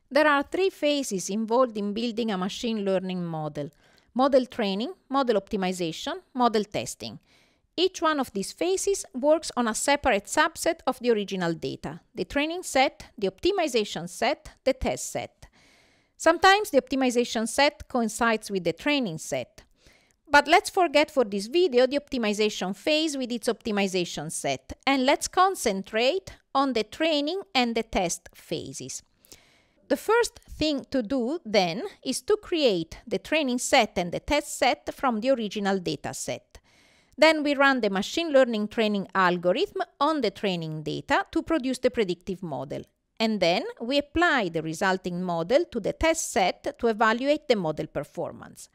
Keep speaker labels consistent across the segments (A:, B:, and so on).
A: There are three phases involved in building a machine learning model: model training, model optimization, model testing. Each one of these phases works on a separate subset of the original data: the training set, the optimization set, the test set. Sometimes the optimization set coincides with the training set. But let's forget for this video the optimization phase with its optimization set, and let's concentrate on the training and the test phases. The first thing to do then is to create the training set and the test set from the original data set. Then we run the machine learning training algorithm on the training data to produce the predictive model. And then we apply the resulting model to the test set to evaluate the model performance.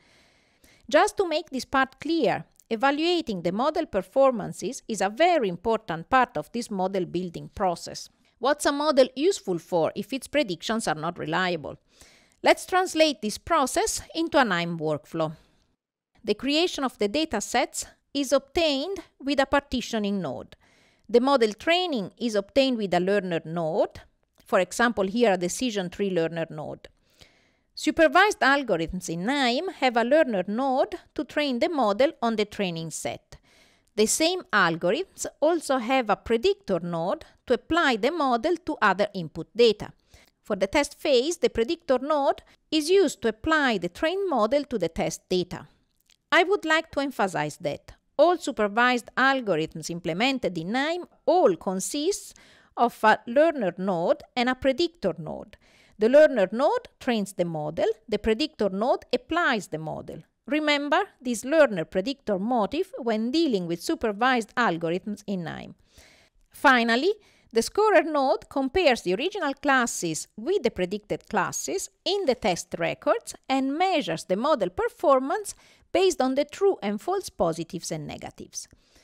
A: Just to make this part clear, evaluating the model performances is a very important part of this model building process. What's a model useful for if its predictions are not reliable? Let's translate this process into a KNIME workflow. The creation of the data sets is obtained with a partitioning node. The model training is obtained with a learner node, for example here a decision tree learner node. Supervised algorithms in KNIME have a learner node to train the model on the training set. The same algorithms also have a predictor node to apply the model to other input data. For the test phase, the predictor node is used to apply the trained model to the test data. I would like to emphasize that all supervised algorithms implemented in KNIME all consist of a learner node and a predictor node. The learner node trains the model, the predictor node applies the model. Remember this learner-predictor motif when dealing with supervised algorithms in KNIME. Finally, the scorer node compares the original classes with the predicted classes in the test records and measures the model performance based on the true and false positives and negatives.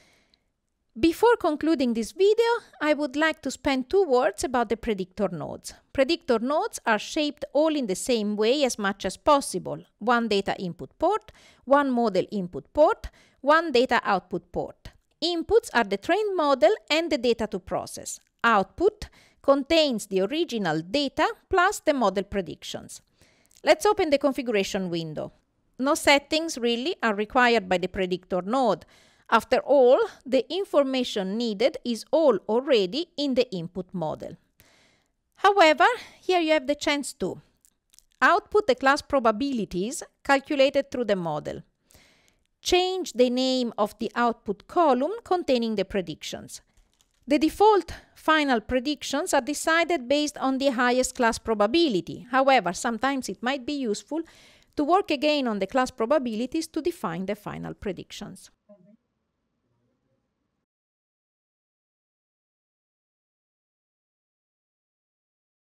A: Before concluding this video, I would like to spend 2 words about the predictor nodes. Predictor nodes are shaped all in the same way as much as possible: one data input port, one model input port, one data output port. Inputs are the trained model and the data to process. Output contains the original data plus the model predictions. Let's open the configuration window. No settings really are required by the predictor node. After all, the information needed is all already in the input model. However, here you have the chance to output the class probabilities calculated through the model, change the name of the output column containing the predictions. The default final predictions are decided based on the highest class probability. However, sometimes it might be useful to work again on the class probabilities to define the final predictions.